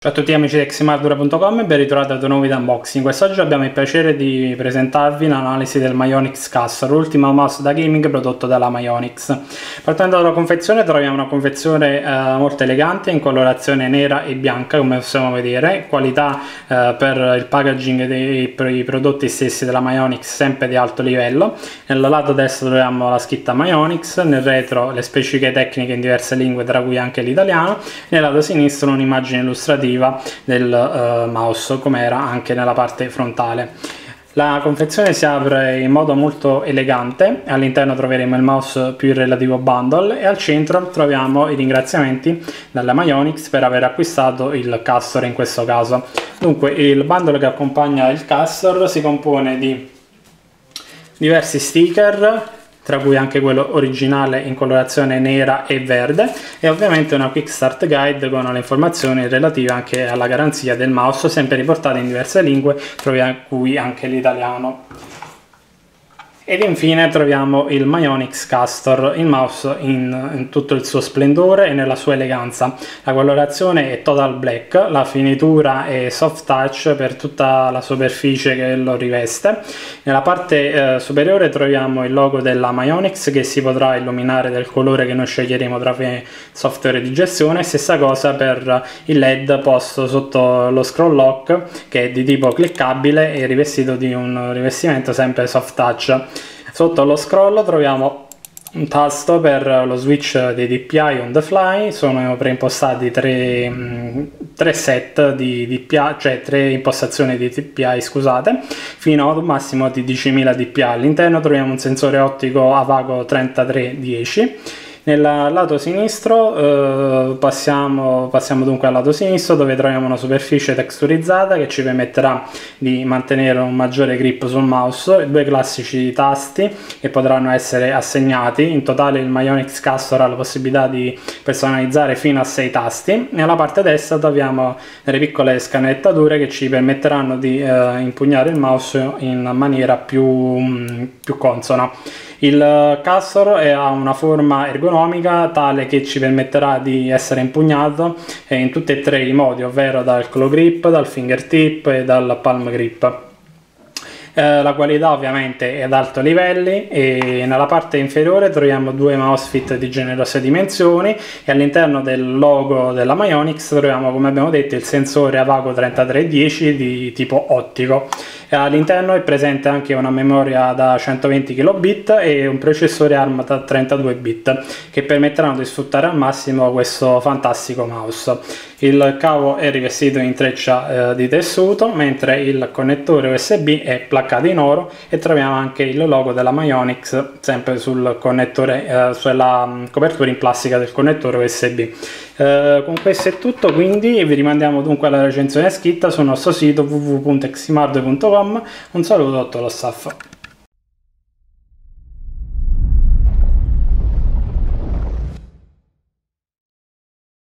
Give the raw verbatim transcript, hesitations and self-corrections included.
Ciao a tutti amici di ximardura punto com e ben ritrovati ad un nuovo video unboxing. Quest'oggi abbiamo il piacere di presentarvi l'analisi del Myonix Cassor, l'ultimo mouse da gaming prodotto dalla Myonix. Partendo dalla confezione troviamo una confezione eh, molto elegante in colorazione nera e bianca, come possiamo vedere, qualità eh, per il packaging dei, dei prodotti stessi della Myonix sempre di alto livello. Nel lato destro troviamo la scritta Myonix, nel retro le specifiche tecniche in diverse lingue tra cui anche l'italiano, nel lato sinistro un'immagine illustrativa del uh, mouse, come era anche nella parte frontale. La confezione si apre in modo molto elegante, all'interno troveremo il mouse più il relativo bundle e al centro troviamo i ringraziamenti dalla Myonix per aver acquistato il Cassor in questo caso. Dunque il bundle che accompagna il Cassor si compone di diversi sticker, tra cui anche quello originale in colorazione nera e verde, e ovviamente una quick start guide con le informazioni relative anche alla garanzia del mouse, sempre riportate in diverse lingue, tra cui anche l'italiano. Ed infine troviamo il Myonix Cassor, il mouse in, in tutto il suo splendore e nella sua eleganza. La colorazione è total black, la finitura è soft touch per tutta la superficie che lo riveste. Nella parte eh, superiore troviamo il logo della Myonix che si potrà illuminare del colore che noi sceglieremo tra software di gestione. Stessa cosa per il led posto sotto lo scroll lock, che è di tipo cliccabile e rivestito di un rivestimento sempre soft touch. Sotto lo scroll troviamo un tasto per lo switch dei D P I on the fly. Sono preimpostati tre, tre set di D P I, cioè tre impostazioni di D P I, scusate, fino ad un massimo di diecimila D P I. All'interno troviamo un sensore ottico Avago trentatré dieci. Nel lato sinistro eh, passiamo, passiamo dunque al lato sinistro, dove troviamo una superficie texturizzata che ci permetterà di mantenere un maggiore grip sul mouse, due classici tasti che potranno essere assegnati. In totale il Myonix Cassor ha la possibilità di personalizzare fino a sei tasti. Nella parte destra troviamo delle piccole scanettature che ci permetteranno di eh, impugnare il mouse in maniera più, più consona. Il Cassor ha una forma ergonomica tale che ci permetterà di essere impugnato in tutti e tre i modi, ovvero dal claw grip, dal fingertip e dal palm grip. Eh, la qualità ovviamente è ad alto livelli e nella parte inferiore troviamo due mousefit di generose dimensioni e all'interno del logo della Myonix troviamo, come abbiamo detto, il sensore Avago trentatré dieci di tipo ottico. All'interno è presente anche una memoria da centoventi kilobit e un processore ARM da trentadue bit che permetteranno di sfruttare al massimo questo fantastico mouse. Il cavo è rivestito in treccia eh, di tessuto, mentre il connettore U S B è placcato in oro e troviamo anche il logo della Myonix sempre sul connettore, eh, sulla copertura in plastica del connettore U S B. Eh, con questo è tutto, quindi vi rimandiamo dunque alla recensione scritta sul nostro sito w w w punto ximardura punto com. Un saluto a tutto lo staff.